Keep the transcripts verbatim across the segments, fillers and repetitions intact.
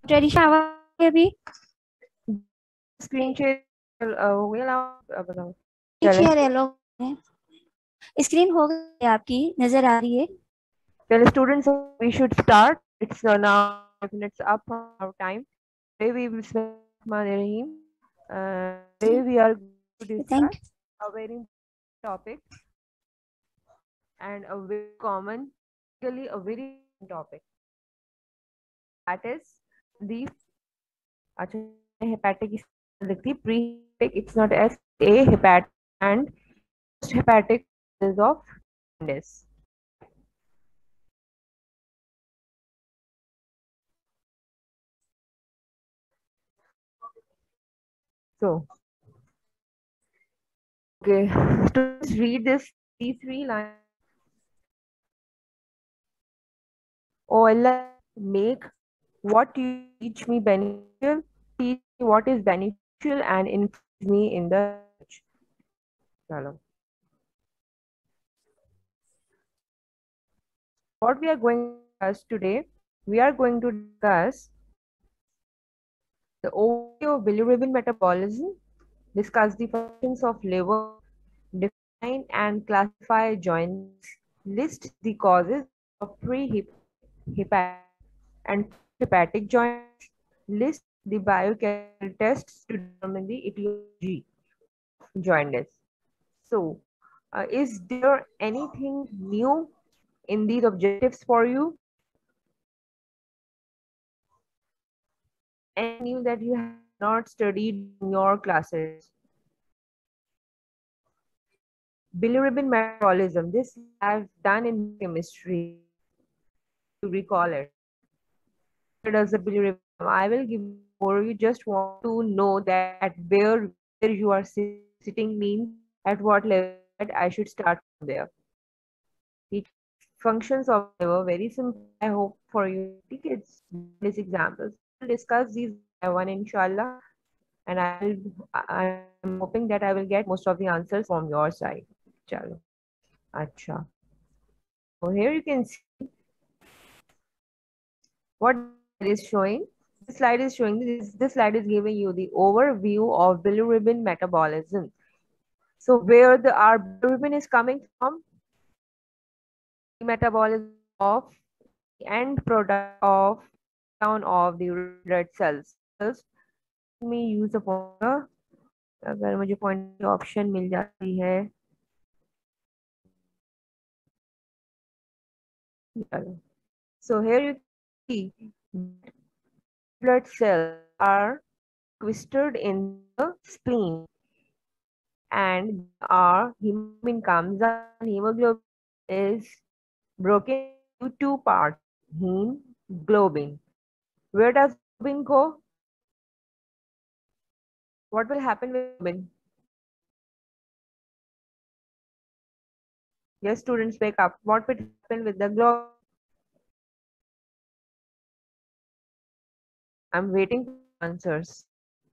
Tradition आवाज है अभी स्क्रीन शेयर हो गया ना? अब बताओ। चले शेयर येलो है स्क्रीन हो गई आपकी नजर आ रही है चले students, we should start. It's uh, now five minutes up from our time. Today we will spend Rahim. Uh, today we are going to thank discuss a very important topic and a very common, really a very important topic. That is the अच्छा hepatic is लिखती pre-hepatic. It's not S A hepatic and post-hepatic is of jaundice. So, okay, students read this these three lines. O L M, make what you teach me beneficial, teach me what is beneficial, and influence me in the research. Chalo. What we are going to discuss today, we are going to discuss the overview of bilirubin metabolism, discuss the functions of liver, define and classify joints, list the causes of pre-hepatic and hepatic joints, list the biochemical tests to determine the etiology of jaundice. So, uh, is there anything new in these objectives for you? Any new that you have not studied in your classes? Bilirubin metabolism. This I've done in chemistry. To recall it. Where does the bilirubin? I will give you more. You just want to know that at where where you are sit- sitting means at what level that I should start from there. The functions of liver very simple. I hope for you. It's these examples. We'll discuss these one by one, inshallah, and I'll I am hoping that I will get most of the answers from your side. Chalo. Acha. So here you can see what it is showing. This slide is showing this. This slide is giving you the overview of bilirubin metabolism. So where the our bilirubin is coming from, the metabolism of the end product of down of the red cells. Let me use a pointer. अगर मुझे point की option मिल जाती है, so here you see blood cells are twisted in the spleen, and our hemoglobin comes up, and hemoglobin is broken into two parts, heme, globin. Where does globin go? What will happen with globin? Yes, students, wake up. What will happen with the globin? I'm waiting for answers.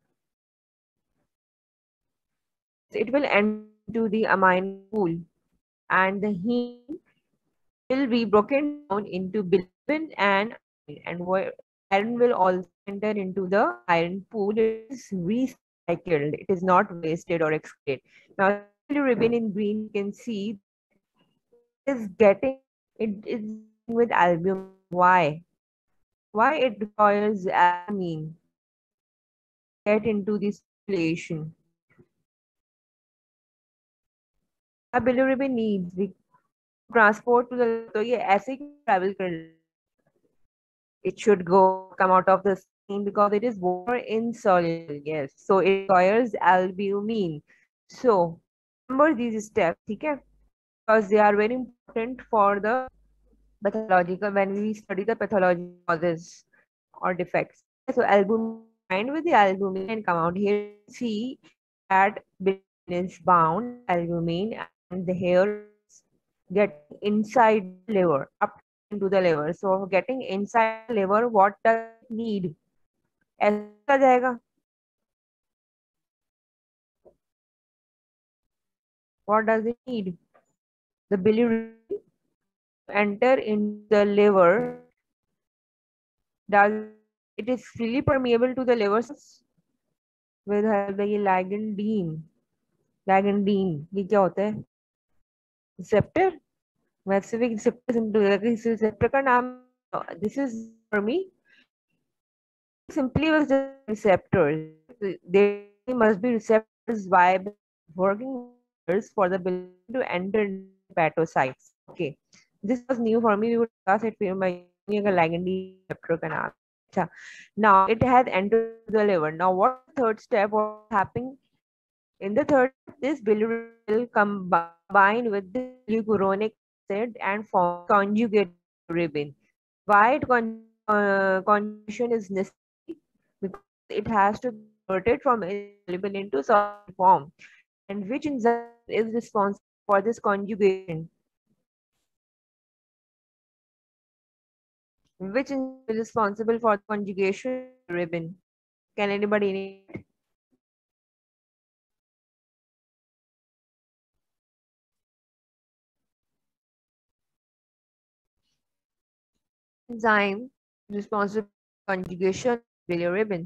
It will enter the amino pool, and the heme will be broken down into bilirubin and iron, and where iron will also enter into the iron pool. It is recycled. It is not wasted or excreted. Now, bilirubin in green, you can see is getting it is with albumin. Why? Why it requires albumin get into this circulation? क्या bilirubin needs we transport to the तो ये ऐसे ही travel कर it should go come out of the skin because it is water insoluble. Yes, so it requires albumin. So remember these steps, okay? Because they are very important for the pathological when we study the pathology causes or defects. So albumin bind with the albumin and come out here. See that bilirubin is bound albumin and the hair is getting inside the liver up into the liver. So getting inside the liver, what does it need? ऐसा जाएगा. What does it need? The bilirubin enter into the liver. Does it is freely permeable to the liver cells with the ligandine. Ligandine, ये क्या होता है? Receptor. Specific receptor. Receptor का नाम. This is for me. Simply was the receptors. They must be receptors viable working for the bilirubin to enter hepatocytes. Okay, this was new for me. We would discuss it for my ligandine receptor का नाम. Now it has entered the liver. Now what third step was happening? In the third, this bilirubin will combine with the glucuronic acid and form conjugate bilirubin. Why it con uh, conjugation is necessary? Because it has to be converted from insoluble into solid form. And which enzyme is responsible for this conjugation? Which enzyme is responsible for the conjugation of bilirubin? Can anybody name it? Enzyme responsible for conjugation of bilirubin.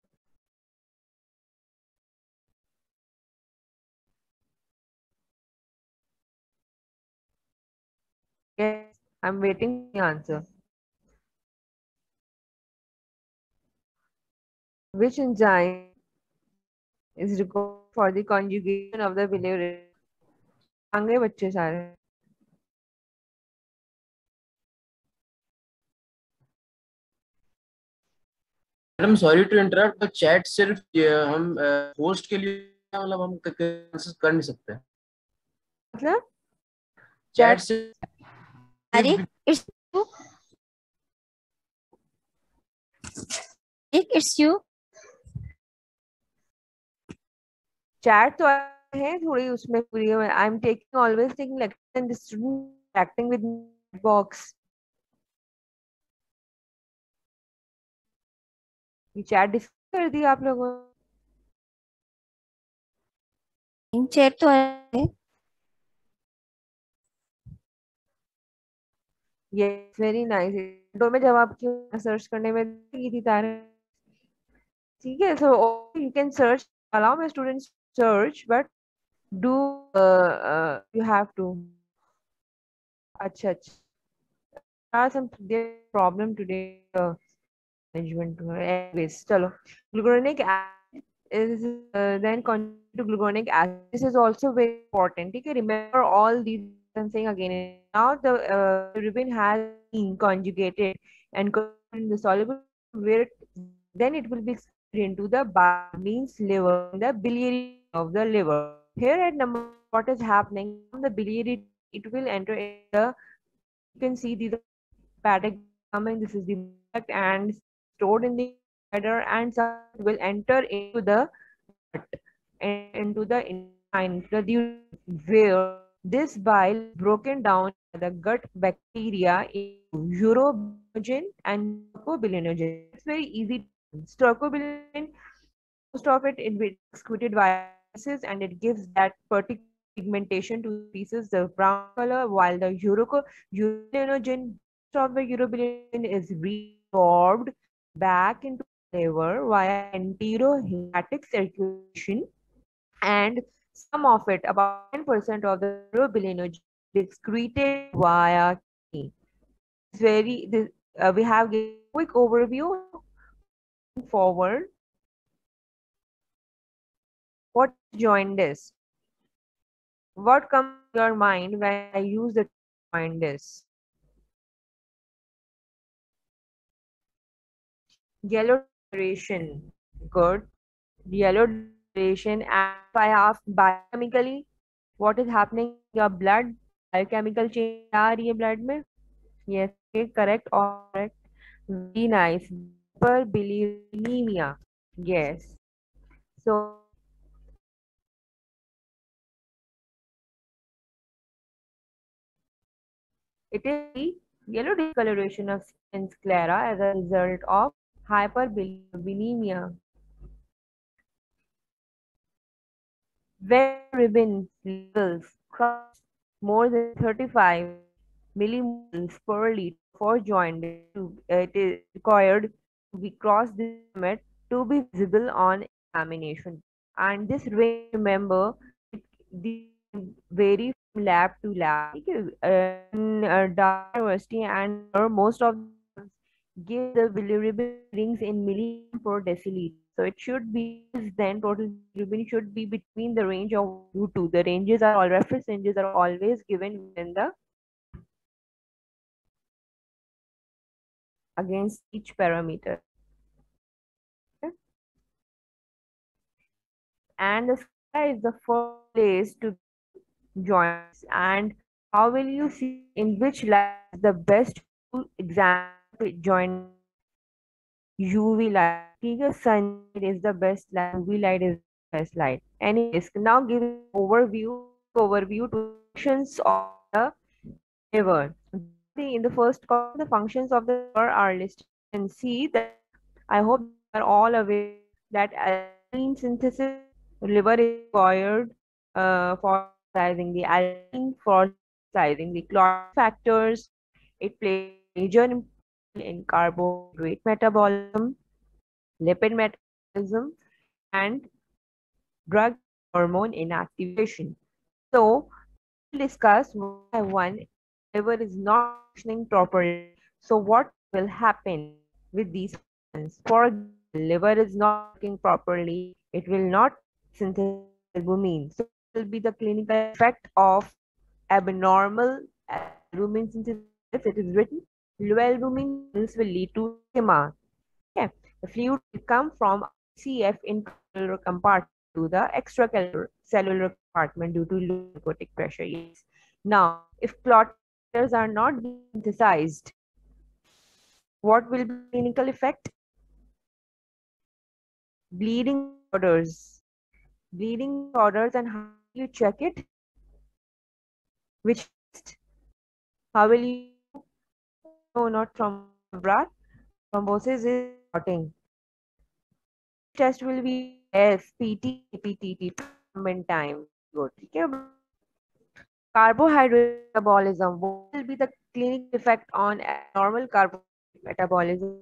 Yes, I'm waiting for the answer. Which enzyme is required for the conjugation of the bilirubin? आगे बच्चे सारे. Madam sorry to interrupt, तो chat सिर्फ हम host के लिए, मतलब हम कर नहीं सकते. मतलब चैट से अरे it's you, it's you. Chat तो है थोड़ी उसमें पूरी. I am taking always taking lecture and the student acting with box. ये चैट डिस्कस कर दिया आप लोगों ने? चैट तो है. ये वेरी नाइस. दो में जवाब क्यों सर्च करने में की थी तारे. ठीक है, so you can search, allow my students search, but do you have to. अच्छा अच्छा, some problem today. Uh, management. Anyways, chalo. Glucuronic acid is uh, then conjugate to glucuronic acid. This is also very important. Okay, remember all these. I'm saying again. Now the uh, bilirubin has been conjugated and converted in the soluble, where it, then it will be excreted into the bile, means liver, the biliary of the liver. Here at number, what is happening? From the biliary, it will enter in the. You can see the hepatic coming. This is the product and stored in the bladder, and some will enter into the gut and into the intestine, the where this bile is broken down by the gut bacteria into urobilinogen and stercobilinogen. It's very easy. Stercobilinogen, most of it it will be excreted by feces, and it gives that particular pigmentation to the pieces, the brown color, while the uroco urobilinogen of the urobilinogen is reabsorbed back into the liver via enterohepatic circulation, and some of it, about ten percent of the urobilinogen, is excreted via kidney. It's very, this, uh, we have a quick overview. Forward, what jaundice? What comes to your mind when I use the jaundice? Yellow discoloration. Good. Yellow discoloration. And if I ask biochemically, what is happening in your blood? Biochemical change आ रही है blood में? Yes, okay, correct or correct. Very nice. Hyperbilirubinemia. Yes. So it is the yellow discoloration of skin sclera as a result of hyperbilirubinemia. When bilirubin levels cross more than thirty-five millimoles per liter for jaundice, it is required we cross this limit to be visible on examination. And this range, remember, it the vary from lab to lab. Okay? Uh, in uh, Dhaka University and uh, most of them give the bilirubin readings in milligram per deciliter. So it should be then total bilirubin should be between the range of one to two. The ranges are all reference ranges are always given within the against each parameter. Okay? And the SCARA is the first place to join. And how will you see in which lab is the best to examine join U V light? Okay, sunlight is the best light. U V light is the best light. Anyways, now give an overview overview to functions of the liver. In the first column, the functions of the liver are listed. And see that I hope you are all aware that alanine synthesis liver is required uh, for synthesizing the alanine, for synthesizing the clotting factors. It plays a major role in carbohydrate metabolism, lipid metabolism, and drug hormone inactivation. So, we'll discuss one by one. Liver is not functioning properly. So, what will happen with these functions? For example, liver is not working properly. It will not synthesize albumin. So, what will be the clinical effect of abnormal albumin synthesis? It is written low albumin levels will lead to edema. Okay. The fluid will come from C F intracellular compartment to the extracellular cellular compartment due to low narcotic pressure. Yes. Now, if clotters are not synthesized, what will be the clinical effect? Bleeding disorders. Bleeding disorders, and how will you check it? Which test? How will you? No, not from blood. Thrombosis is clotting. Test will be S P T P T T in time. Good. Okay. Carbohydrate metabolism. What will be the clinical effect on normal carbohydrate metabolism?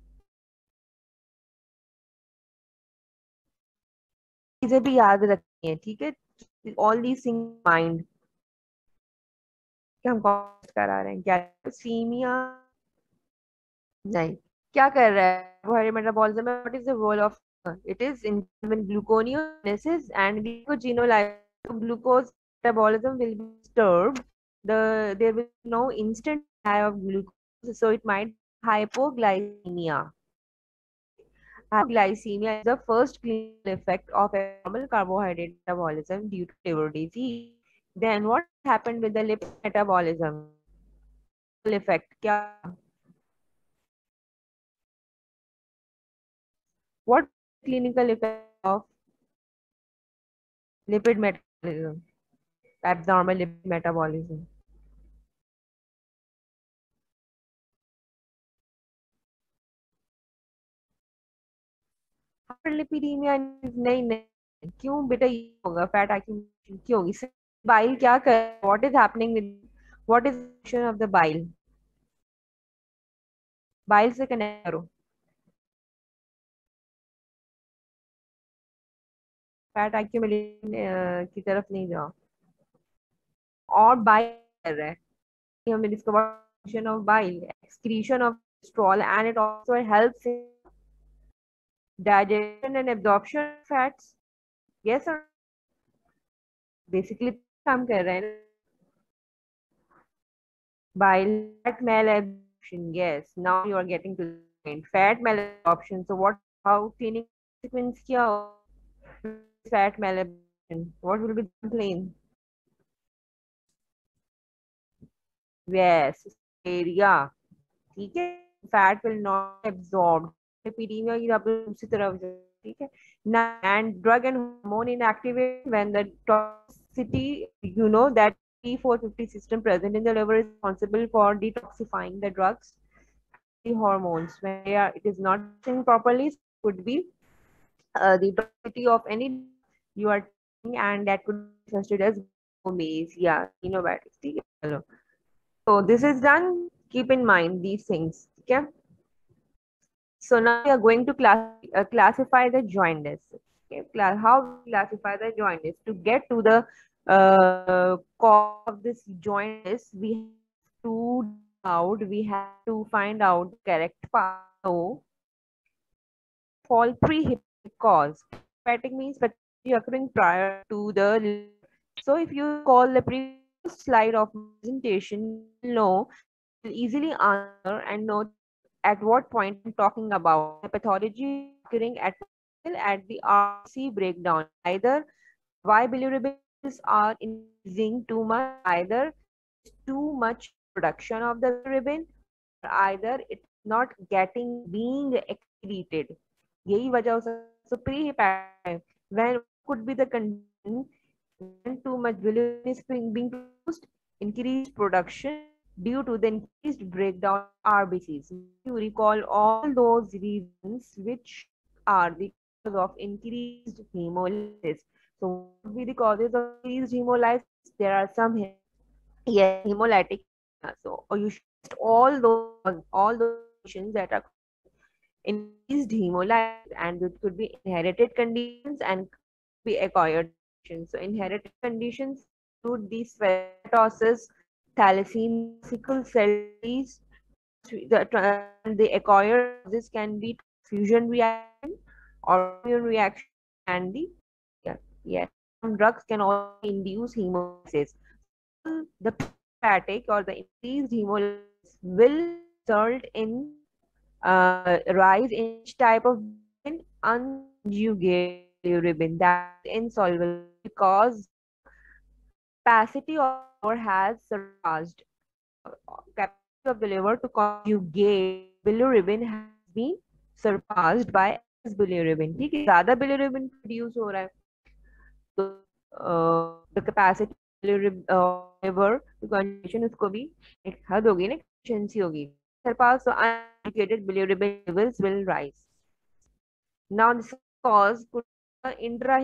इसे भी याद रखनी है, ठीक है? All these things in mind. क्या हम cost करा रहे हैं? कैल्सीमिया नहीं. क्या कर रहा है carbohydrate metabolism? What is the role of it? Is in gluconeogenesis and glucogenolysis. Glucose metabolism will be disturbed. The there will be no instant high of glucose, so it might be hypoglycemia. Hypoglycemia is the first clinical effect of abnormal carbohydrate metabolism due to liver disease. Then what happened with the lipid metabolism? Effect kya? What clinical effect of lipid metabolism? Abnormal lipid metabolism. Hyperlipidemia नहीं नहीं क्यों बेटा ये होगा fat accumulation क्यों इससे bile क्या कर what is happening with what is the function of the bile bile से कनेक्ट करो फैट accumulation की तरफ नहीं जाओ और बाइल कर रहा है हमने discovered function of bile excretion of cholesterol and it also helps in digestion and absorption of fats yes or basically काम कर रहे हैं bile fat malabsorption yes now you are getting to the point fat malabsorption so what how clinical consequence kya fat malabsorption what will be the complaint yes area ठीक है fat will not absorb lipidemia की आप दूसरी तरफ ठीक है now and drug and hormone inactivation when the toxicity you know that P four fifty system present in the liver is responsible for detoxifying the drugs the hormones when they are it is not working properly could be uh, the toxicity of any you are taking and that could be considered as glucose yeah xenobiotics ठीक है चलो so this is done keep in mind these things okay So now we are going to class, uh, classify the jaundice. Okay, Cla- how to classify the jaundice? To get to the uh, cause of this jaundice, we have to out. We have to find out the correct path. So, fall pre-hepatic cause. Hepatic means pathology occurring prior to the liver. So if you call the previous slide of presentation, you know, you'll easily answer and know at what point I'm talking about. The pathology occurring at at the R B C breakdown. Either why bilirubin are increasing too much, either too much production of the bilirubin, or either it's not getting being excreted. यही वजह हो सकती है. So pre-hepatic, when could be the condition when too much bilirubin is being being produced, increased production due to the increased breakdown of R B Cs. You recall all those reasons which are the cause of increased hemolysis. So what would be the causes of increased hemolysis? There are some, yes, hemolytic. So or you should list all those all those conditions that are increased hemolysis, and it could be inherited conditions and could be acquired conditions. So inherited conditions include the spherocytosis, thalassemia, sickle cell disease. The, tra- the acquired causes can be transfusion reaction or immune reaction, and the, yeah, yeah, some drugs can also induce hemolysis. The hepatic or the increased hemolysis will result in uh, rise in each type of bilirubin, unconjugated bilirubin, that is insoluble, because capacity of liver has surpassed uh, capacity of the liver to conjugate bilirubin has been surpassed by excess bilirubin. ठीक है, ज़्यादा bilirubin produce हो रहा है, तो uh, the capacity uh, liver to conjugation उसको भी एक हद होगी ना, efficiency होगी, surpass, so unconjugated bilirubin levels will rise. Now this cause could uh, intra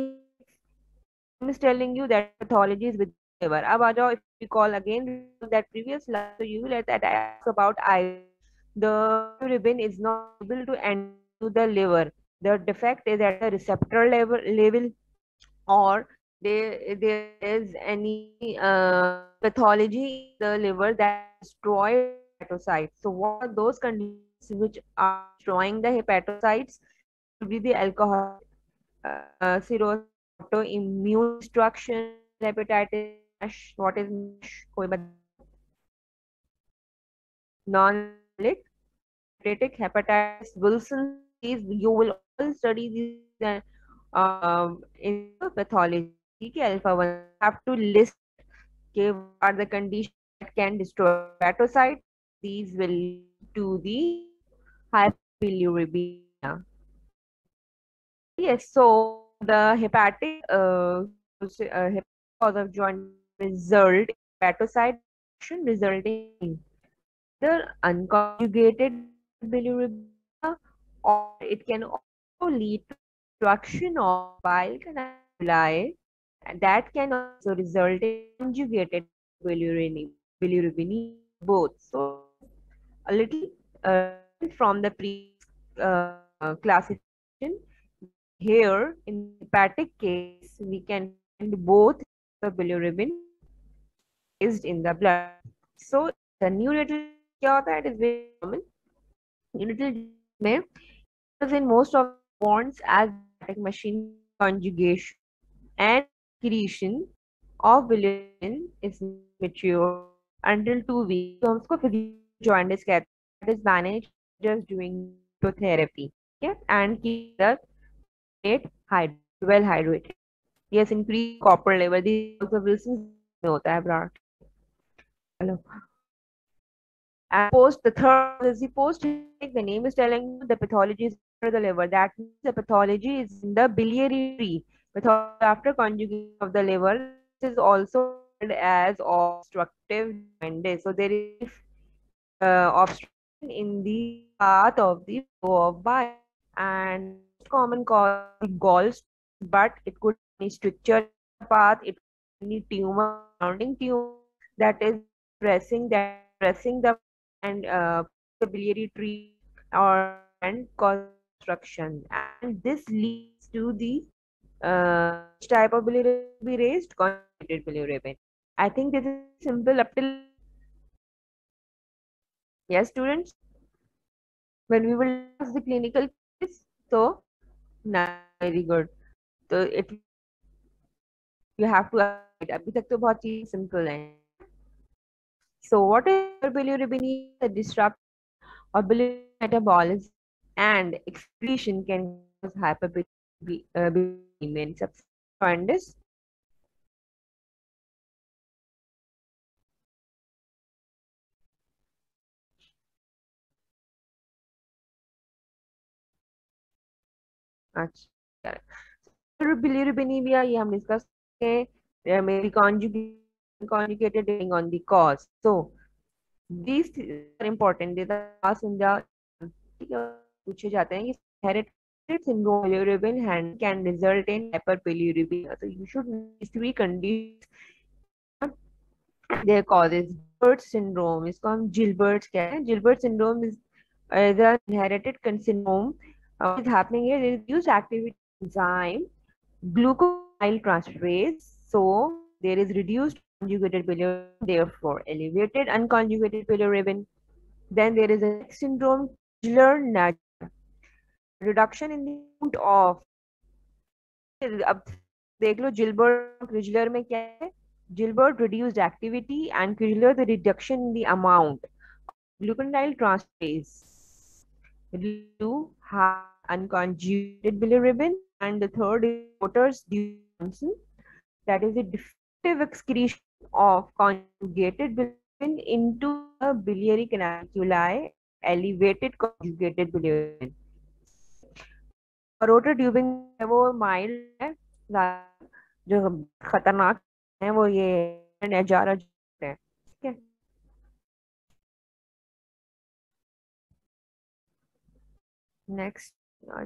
is telling you that pathology is with liver. Ab aa jao, if you call again that previous slide, so you will let that ask about I. The bilirubin is not able to enter the liver. The defect is at the receptor level, level or there, there is any uh, pathology in the liver that destroys hepatocytes. So what are those conditions which are destroying the hepatocytes? Could be the alcohol, uh, cirrhosis, autoimmune destruction, hepatitis, NASH. What is NASH? कोई बता? Non-alcoholic hepatic hepatitis, Wilson disease. You will all study these uh, um, in the pathology. ठीक है, alpha one have to list okay, what are the conditions that can destroy hepatocyte. These will lead to the hyperbilirubinemia. Yes, so the hepatic uh, uh, hepatic cause of jaundice result in hepatocyte production resulting in either unconjugated bilirubin, or it can also lead to obstruction of bile canali, and that can also result in conjugated bilirubin, bilirubin both. So a little uh, from the previous uh, classification. Here, in the hepatic case, we can find both the bilirubin is in the blood. So, the neonatal क्या होता है? It is very common. Neonatal में is in most of bonds as hepatic machine conjugation and secretion of bilirubin is mature until two weeks. So, हम उसको physical jaundice कहते हैं. That is managed just doing therapy. Okay, and keep the state hydrated, well hydrated. Yes, increase copper level. This also Wilson's में होता है ब्राड. Hello. And post the third is the post. The name is telling you the pathology is after the liver. That means the pathology is in the biliary tree. Pathology after conjugation of the liver. This is also called as obstructive jaundice. So there is uh, obstruction in the path of the flow of bile, and common cause is gallstones, but it could be stricture path. It could be tumor, surrounding tumor that is pressing that pressing the and uh, the biliary tree, or and cause obstruction, and this leads to the uh, which type of bilirubin will be raised? Conjugated bilirubin. I think this is simple up till yes, students. When we will ask the clinical case, so nah, very good. So it you have to avoid. अभी तक तो बहुत चीज simple है. So what is bilirubin? The disrupt or bilirubin metabolism and excretion can cause hyperbilirubinemia. सबसे find this. अच्छा, bilirubinemia ये हम डिस्कस करें, maybe conjugated conjugated depending on the cause. So these are important. These are asked in the पूछे जाते हैं कि inherited syndrome bilirubin hand can result in hyperbilirubinemia. So you should know these three conditions. Their causes. Gilbert syndrome. इसको हम Gilbert कहते हैं. Gilbert syndrome is uh, the inherited syndrome. Uh, what is happening here? There is reduced activity enzyme glucosyl transferase. So there is reduced conjugated bilirubin, therefore elevated unconjugated bilirubin. Then there is a next syndrome, Crigler-Najjar. Reduction in the amount of. अब देख लो Gilbert Crigler में क्या है? Gilbert reduced activity and Crigler the reduction in the amount of glucosyl transferase to high unconjugated bilirubin, and the third is Waters-Johnson, that is the defective excretion of conjugated bilirubin into a biliary canaliculi, elevated conjugated bilirubin. Rotor ट्यूबिंग है वो mild है, जो खतरनाक है वो ये नजारा है. ठीक है. Next.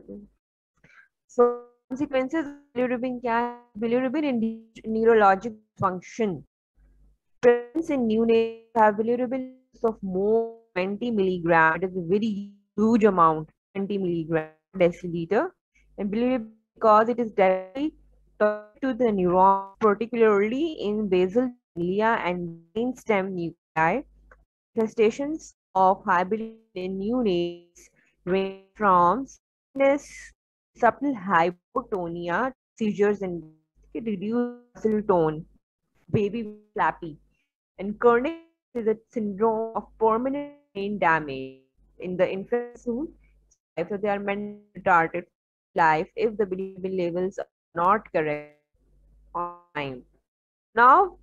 So consequences of bilirubin क्या है? Bilirubin induced neurologic function. Parents in neonates have bilirubin of more than twenty milligram. It is a very huge amount, twenty milligram deciliter. And bilirubin, because it is directly tied to the neurons, particularly in basal ganglia and brainstem nuclei. Manifestations of high bilirubin in neonates range from stiffness, subtle hypotonia, seizures, and reduced muscle tone, baby flappy. And Kernick is a syndrome of permanent brain damage in the infant soon. So they are meant retarded life if the bilirubin levels are not correct on time. Now,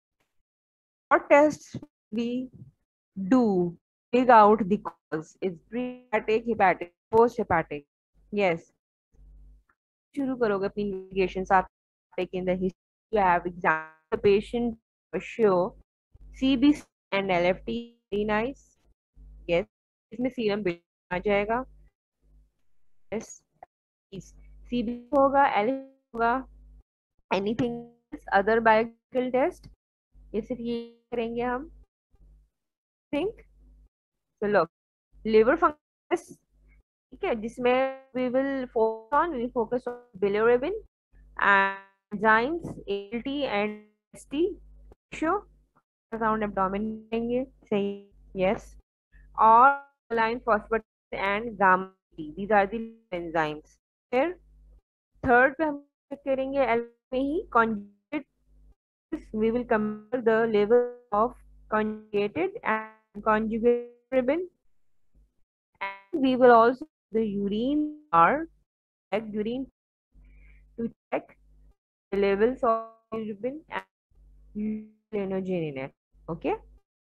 what tests we do dig out the cause? Is pre-hepatic, hepatic, post-hepatic? Yes. शुरू करोगे अपनी investigations. आप in the history you have examined the patient for sure. C B C and L F T, very nice. Yes. इसमें serum आ जाएगा. Yes. C B C होगा, L F T होगा. Anything else other biological test? ये सिर्फ ये करेंगे हम. Think. So look, liver function. ठीक है, जिसमें we will focus on, we focus on bilirubin and enzymes, A L T and S T. Sure. Sound abdomen करेंगे. Say yes. Or line phosphatase and gamma T. These are the enzymes. Here, third पे हम करेंगे L में ही conjugated. We will compare the level of conjugated and conjugated bilirubin, and we will also the urine or check urine to check the levels of bilirubin and glenogen in it. Okay.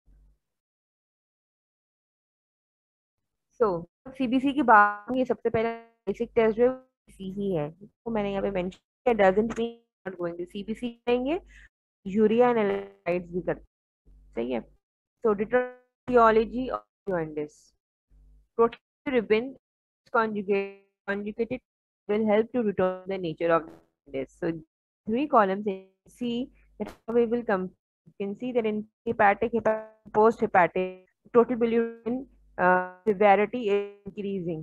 So C B C की बात, ये सबसे पहला basic test जो है C ही है. तो मैंने यहाँ पे mention किया, doesn't mean not going to C B C करेंगे, urea and electrolytes भी करते हैं. सही है. So etiology of jaundice. Protein conjugate conjugated will help to return the nature of jaundice. So three columns in C that we will come. You can see that in hepatic, hepatic, post-hepatic, total bilirubin uh, severity is increasing.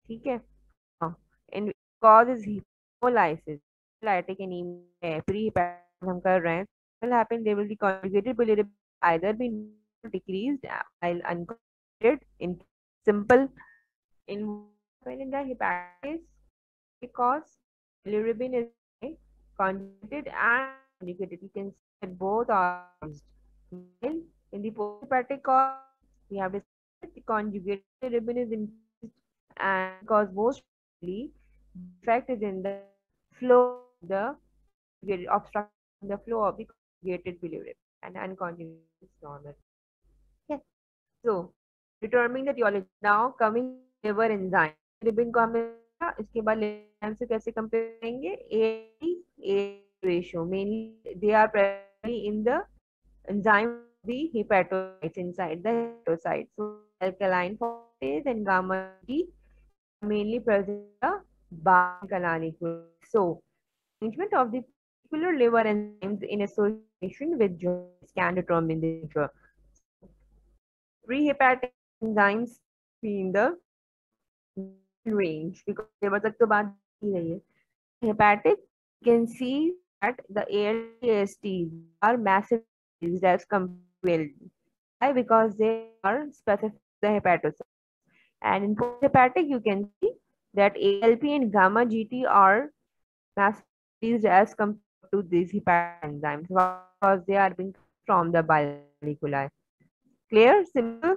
ठीक है. And cause is hemolysis. Hemolytic anemia, pre-hepatic हम कर रहे हैं. Will happen. They will be conjugated bilirubin either be decreased while unconjugated in simple in when in the hepatic because bilirubin is conjugated and conjugated. You can see that both are used. While in the post-hepatic cause, we have discussed the conjugated bilirubin is increased and because most the effect is in the flow of the conjugated obstruction the flow of the conjugated bilirubin and unconjugated is normal. Okay. So determining the etiology. Now coming liver enzyme. Bilirubin को हमें इसके बाद enzyme से कैसे compare करेंगे? A A ratio. Mainly they are primarily in the enzyme of the hepatocytes inside the hepatocytes. So alkaline phosphatase and gamma G mainly present in the biocanalicular. So arrangement of the particular liver enzymes in association with joints can determine the nature. Prehepatic enzymes be in the range because liver तक तो बात ही रही है. Hepatic, you can see that the A L T A S Ts are massive as compared. Why? Because they are specific to the hepatocyte. And in post-hepatic, you can see that A L P and gamma G T are massive as compared to these hepatic enzymes because they are being from the biomoleculi. Clear? Simple?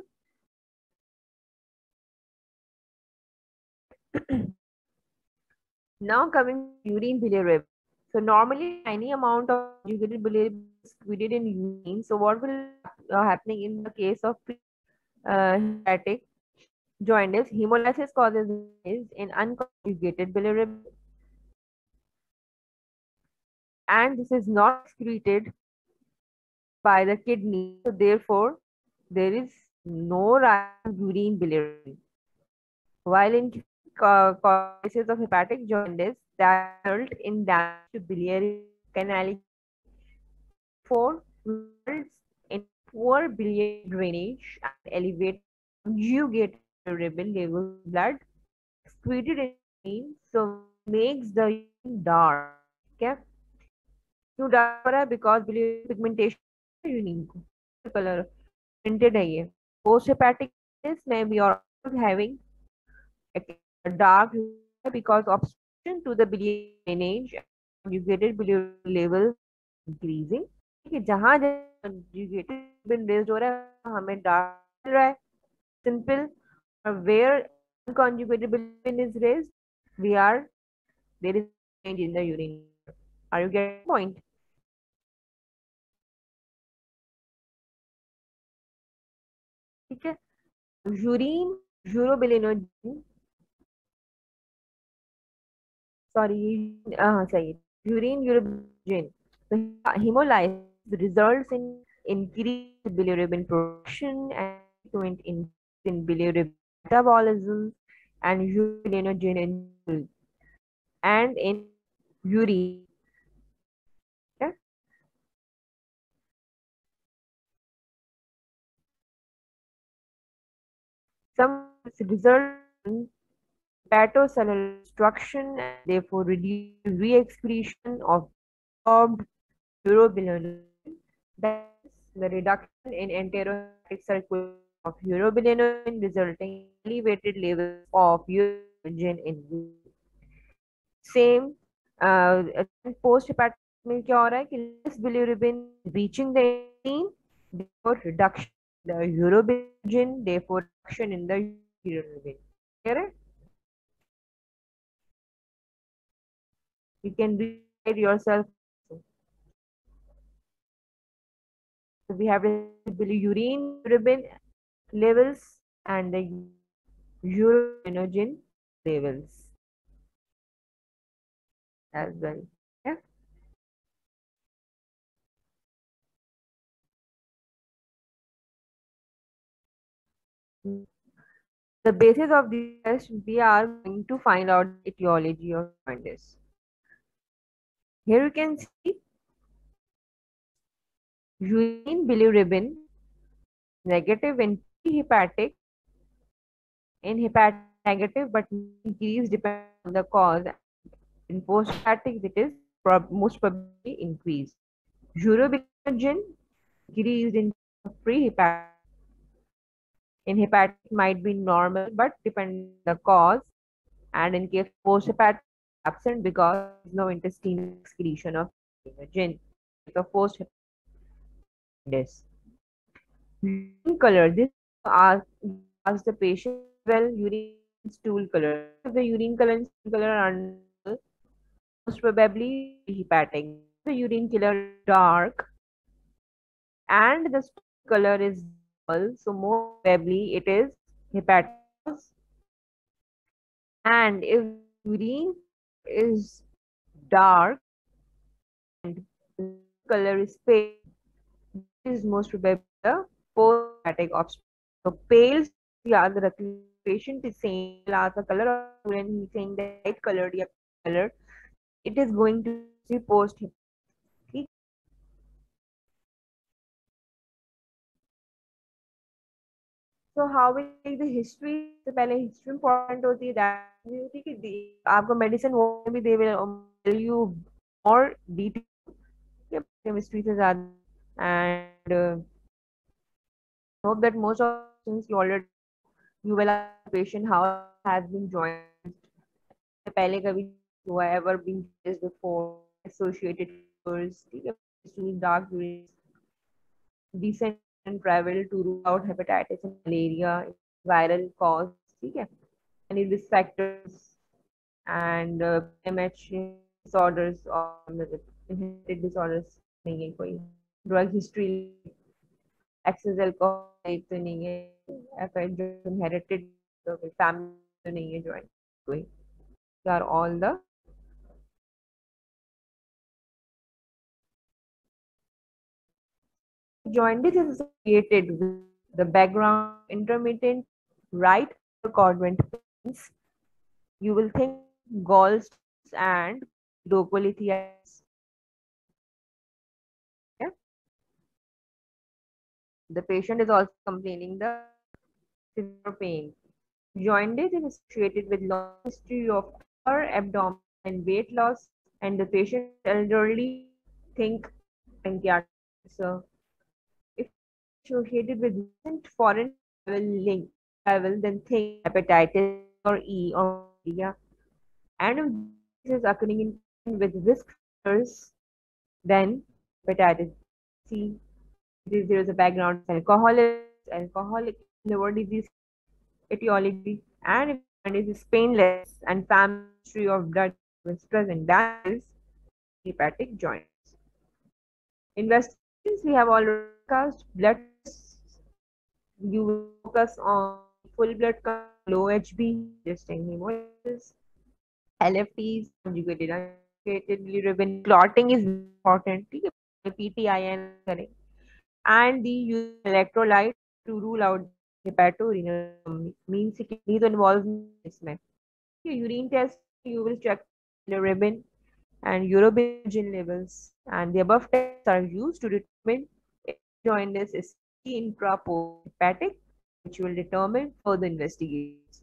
Now coming to urine bilirubin. So normally any amount of conjugated bilirubin is excreted in urine. So what will uh, happening in the case of uh, hepatic jaundice? Hemolysis causes is in unconjugated bilirubin, and this is not excreted by the kidney. So therefore, there is no rise in urine bilirubin. While in cases of hepatic jaundice, that result in damage to biliary canal for results in poor biliary drainage and elevated conjugated bilirubin levels in blood excreted in urine, so makes the urine dark. Okay? क्यों dark हो रहा है? Because biliary pigmentation urine को color printed है ये. Post hepatic may be also having a dark because obstruction to the biliary drainage and conjugated biliary level increasing. ठीक है, जहां conjugated been raised हो रहा है हमें dark मिल रहा है. Simple. Where unconjugated bilirubin is raised, we are there is change in the urine. Are you getting the point? ठीक है. Urine urobilinogen. Sorry, uh, sorry. Urine urobilinogen. So hemolysis results in increased bilirubin production and frequent increase in bilirubin metabolism and urobilinogen in and in urine. Okay? Some result in hepatocellular destruction and therefore reduce re-excretion of absorbed urobilinogen. That is the reduction in enterohepatic circulation of urobilinogen resulting in elevated levels of urobilinogen in urine. Same uh, post hepatic में क्या हो रहा है कि less bilirubin reaching the intestine, therefore reduction in the urobilinogen, therefore reduction in the urobilinogen. Clear है? You can read yourself. So we have the urine bilirubin levels and the urobilinogen levels as well. Yeah. The basis of this test, we are going to find out the etiology of jaundice. Here you can see urine bilirubin negative in hepatic, in hepatic negative, but increase depends on the cause. In post-hepatic, it is prob most probably increased. Urobilinogen increased in pre-hepatic. In hepatic, might be normal, but depending on the cause. And in case post-hepatic, absent because there is no intestinal excretion of bilinogen. The post-hepatic. Urine color. This asks ask the patient, well, urine stool color. If the urine color and stool color are normal, most probably hepatic. The urine color is dark and the stool color is dull, so most probably it is hepatic. And if urine is dark and the color is pale, this is most probably the post-hepatic obstruction. So pale, yeah, the patient is saying the color of urine, he's saying the light colored color, it is going to be post-hepatic. So how will take the history? So पहले history important होती है, that होती है कि आपको medicine वो भी they will tell you more detail chemistry से ज़्यादा, and uh, hope that most of the things you already you will ask the patient how it has been joined. पहले कभी हुआ ever been used before, associated figures, ठीक है, dark urine, decent and travel to rule out hepatitis and malaria, viral cause, ठीक है, any risk factors and uh, P M H disorders or inherited disorders नहीं है कोई, drug history, excess alcohol तो नहीं है, inherited family तो नहीं है joint कोई, they are all the jaundice is associated with the background intermittent right quadrant pains. You will think gallstones and docolitis. Yeah. The patient is also complaining the severe pain. Jaundice is associated with long history of upper abdomen and weight loss, and the patient elderly think pancreatic cancer. If associated with recent foreign travel link travel, then think hepatitis or E or malaria. And if this is occurring in with risk factors, then hepatitis C. There is a background of alcoholic, alcoholic liver disease, etiology, and if it is painless and family history of blood is present, that is hepatic jaundice. Investigations we have already discussed. Blood tests, you will focus on full blood count, low H B, testing hemolysis, L F Ts, conjugated unconjugated bilirubin. Clotting is important. P T I N करें. And the electrolyte to rule out hepatorenal means kidney तो involved इसमें. Urine test you will check bilirubin and urobilinogen levels, and the above tests are used to determine if jaundice is intrahepatic, which will determine further investigations.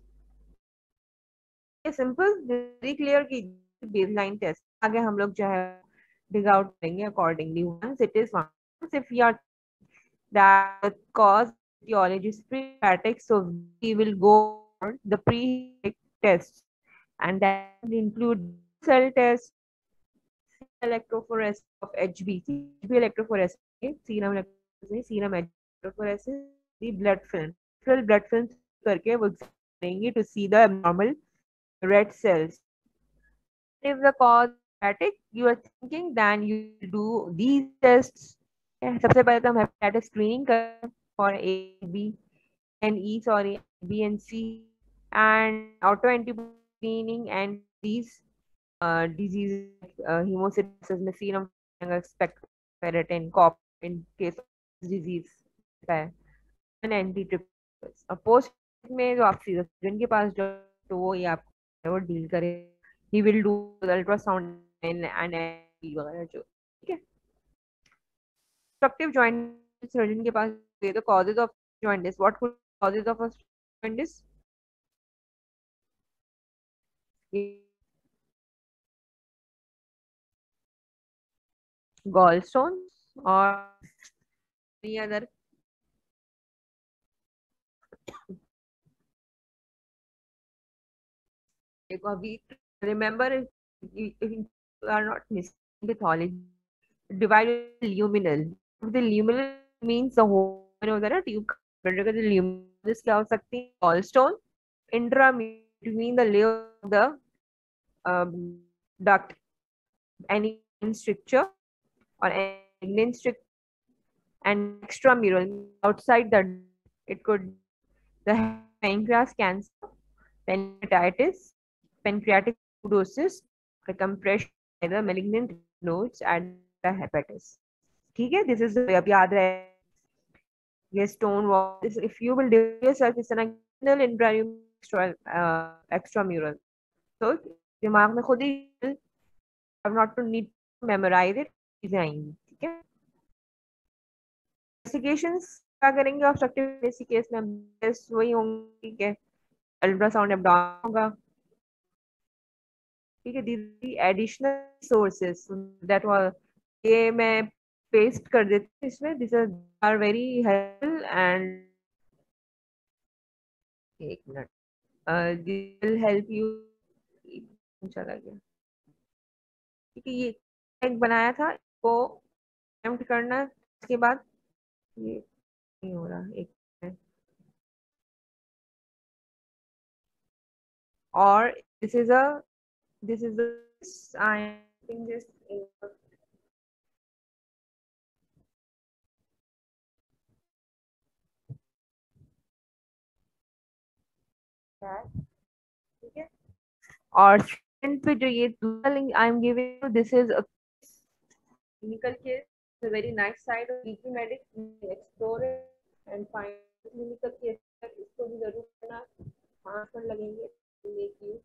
Simple, very clear कि baseline test आगे हम लोग जो है dig out करेंगे accordingly. Once it is once if we are that the cause etiology is pre-hepatic, so we will go for the pre-hepatic tests, and that include cell test, electrophoresis of H B, H B electrophoresis, serum electrophoresis, serum electrophoresis, the blood film, blood film करके वो करेंगे to see the abnormal red cells. If the cause is hepatic, you are thinking, then you do these tests. सबसे पहले तो हम hepatitis screening करें for A, B, and E, sorry, B and C, and autoantibody screening and these uh, diseases, uh, hemocytosis में serum spectropheretin, copper in case of disease है, and anti-tryptase. और post में जो आप surgeon के पास जाओ तो वो ये आपको वो deal करे, he will do the ultrasound and and वगैरह जो, ठीक है. Obstructive jaundice surgeon के पास the causes of jaundice. What could causes of jaundice? gallstones or any other? Remember, if you, if you are not missing pathology, divide luminal. The luminal means the whole of the tube. This क्या हो सकती है? Gallstone, intramural between the layer of the um, duct, any stricture or any stricture, and extramural outside the, it could the pancreas cancer, pancreatitis, pancreatic acidosis, the compression by the malignant nodes and the hepatitis. ठीक है, this is अब याद रहे. ये stone wall. If you will do yourself, it's an external intramural uh, extramural. So दिमाग में खुद ही have not to need to memorize it. चीजें आएंगी, ठीक है. Investigations क्या करेंगे ऑब्स्ट्रक्टिव बेसिक केस में? टेस्ट वही होंगे, ठीक है. अल्ट्रासाउंड एब्डोमेन होगा, ठीक है. दीदी एडिशनल सोर्सेस दैट वाज, ये मैं पेस्ट कर देती हूँ इसमें. This are very helpful and एक minute, this will help you. चला गया, ठीक है. ये एक बनाया था, इसको अटेम्प्ट करना. इसके बाद ये नहीं हो रहा, एक और this is a this is the I think this is ठीक है. और पे जो ये दूसरा link I am giving you, this is a clinical case, a very nice side of E P Medic. Explore it and find clinical case. इसको भी जरूर करना, पाँच मिनट लगेंगे to make you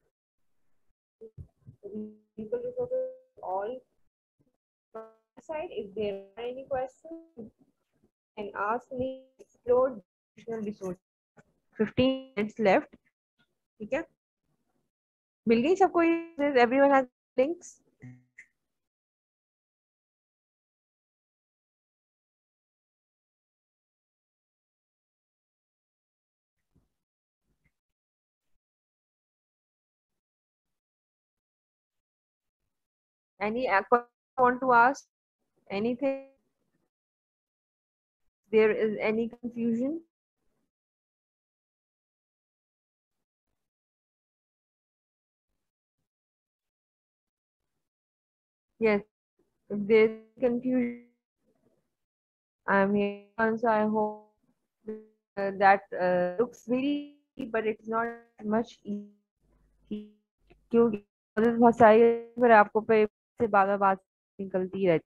clinical resources all side. If there are any questions and ask me. Explore additional resources. fifteen minutes left, ठीक है. मिल गई सबको? Everyone has links. Any want to ask anything? There is any confusion? Yes, if there's confusion, I'm here. Once I hope uh, that uh, looks very, but it's not much easy. क्योंकि बहुत सारी पर आपको पे से बार बात निकलती रहती.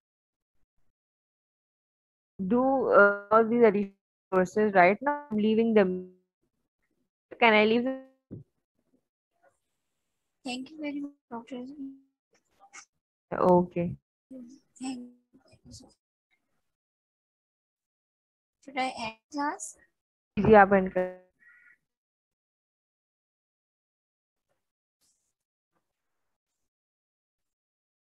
Do uh, all these additional courses right now. I'm leaving them. Can I leave them? Thank you very much, Doctor. Okay. Thank you. Should I end class? जी आप end कर.